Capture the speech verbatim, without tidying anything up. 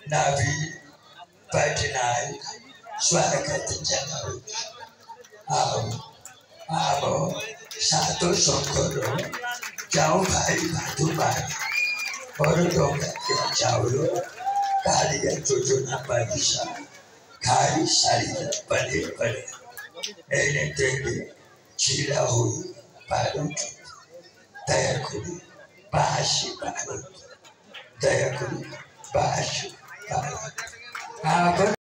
Navi Patinai Swakatanjana Abo Abo Sato Sokoro Jao Pai Batubai Orodonga Jao Kali Jojuna Badisha Kali Sarita Pade Pade Enetende Chila Hui Padut Dayakuri Bashi Padut Dayakuri Bashi Padut